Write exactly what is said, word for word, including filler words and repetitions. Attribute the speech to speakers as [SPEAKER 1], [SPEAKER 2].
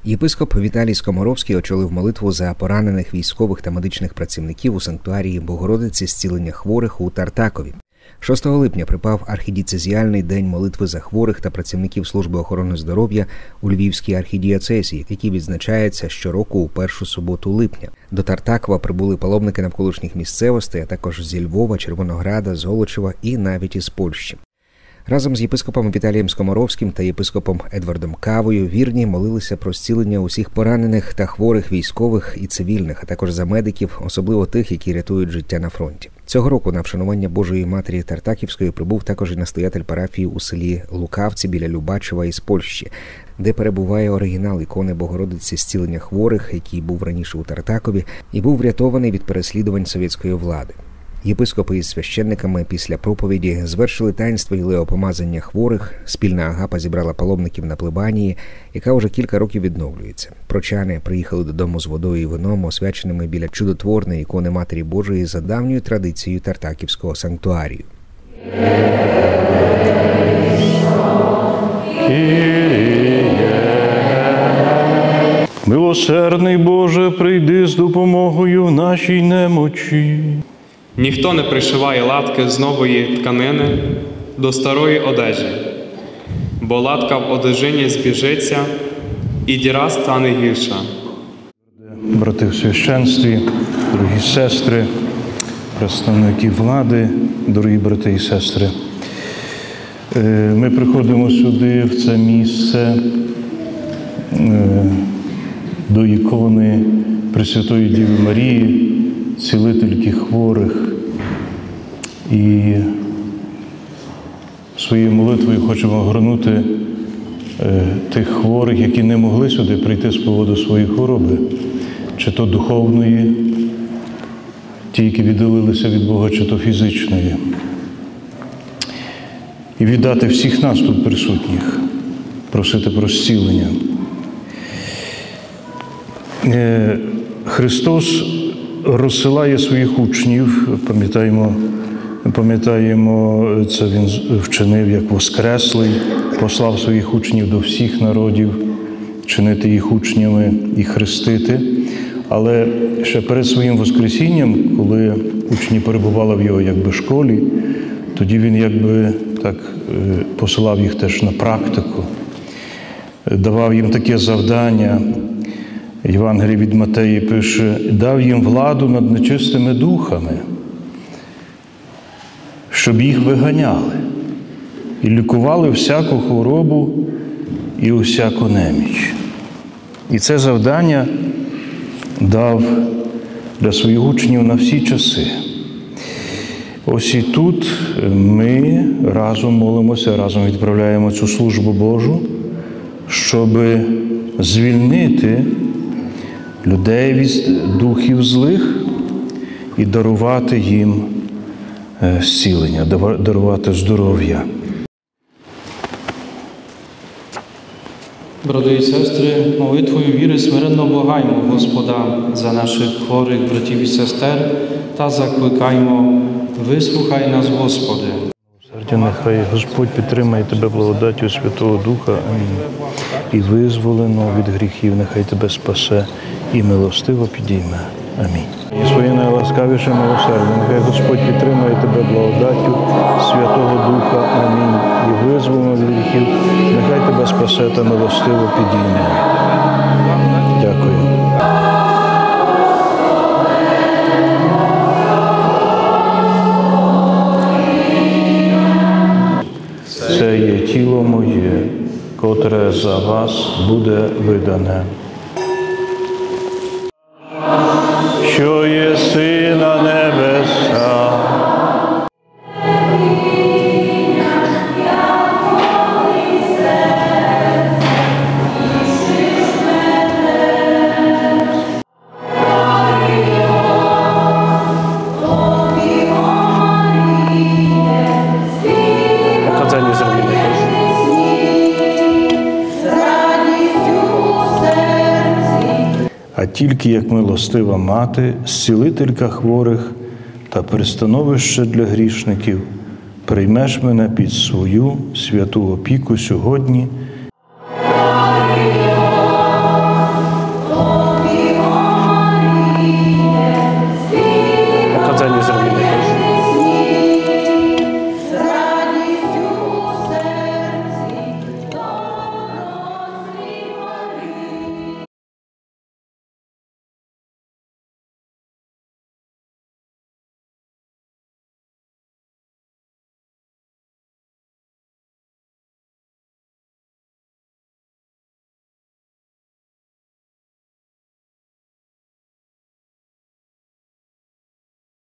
[SPEAKER 1] Єпископ Віталій Скоморовський очолив молитву за поранених військових та медичних працівників у санктуарії Богородиці зцілення хворих у Тартакові. шостого липня припав архідієцезіальний день молитви за хворих та працівників служби охорони здоров'я у Львівській архідієцезії, який відзначається щороку у першу суботу липня. До Тартакова прибули паломники навколишніх місцевостей, а також зі Львова, Червонограда, Золочева і навіть із Польщі. Разом з єпископом Віталієм Скоморовським та єпископом Едвардом Кавою вірні молилися про зцілення усіх поранених та хворих військових і цивільних, а також за медиків, особливо тих, які рятують життя на фронті. Цього року на вшанування Божої Матері Тартаківської прибув також і настоятель парафії у селі Лукавці біля Любачева із Польщі, де перебуває оригінал ікони Богородиці зцілення хворих, який був раніше у Тартакові і був врятований від переслідувань совєтської влади. Єпископи із священниками після проповіді звершили таїнство ілеопомазання хворих, спільна агапа зібрала паломників на плебанії, яка вже кілька років відновлюється. Прочани приїхали додому з водою і вином, освяченими біля чудотворної ікони Матері Божої за давньою традицією Тартаківського санктуарію.
[SPEAKER 2] Милосердний Боже, прийди з допомогою в нашій немочі.
[SPEAKER 3] Ніхто не пришиває латки з нової тканини до старої одежі, бо латка в одежині збіжиться, і діра стане гірша.
[SPEAKER 2] Брати в священстві, дорогі сестри, представники влади, дорогі брати і сестри, ми приходимо сюди, в це місце, до ікони Пресвятої Діви Марії, цілительки хворих, і своєю молитвою хочемо огорнути тих хворих, які не могли сюди прийти з поводу своєї хвороби, чи то духовної, ті, які віддалилися від Бога, чи то фізичної. І віддати всіх нас тут присутніх, просити про зцілення. Христос розсилає своїх учнів, пам'ятаємо, пам'ятаємо, це Він вчинив як Воскреслий, послав своїх учнів до всіх народів, чинити їх учнями і хрестити. Але ще перед своїм Воскресінням, коли учні перебували в його якби школі, тоді Він якби так посилав їх теж на практику, давав їм таке завдання. Євангелій від Матеї пише, дав їм владу над нечистими духами, щоб їх виганяли і лікували всяку хворобу і усяку неміч. І це завдання дав для своїх учнів на всі часи. Ось і тут ми разом молимося, разом відправляємо цю службу Божу, щоб звільнити людей від духів злих і дарувати їм зцілення, дарувати здоров'я.
[SPEAKER 4] Брати і сестри, молитвою віри смиренно благаємо Господа за наших хворих братів і сестер та закликаємо: вислухай нас, Господи.
[SPEAKER 2] Нехай Господь підтримає тебе благодаттю Святого Духа, амінь. І визволено від гріхів, нехай тебе спасе і милостиво підійме. Амінь. І своє найласкавіше милосердя, нехай Господь підтримає тебе благодаттю Святого Духа, амінь. І визволено від гріхів, нехай тебе спасе та милостиво підійме. Дякую. Це є тіло моє, котре за вас буде видане. Що єси на небесах, а тільки як милостива мати, зцілителька хворих та пристановище для грішників, приймеш мене під свою святу опіку сьогодні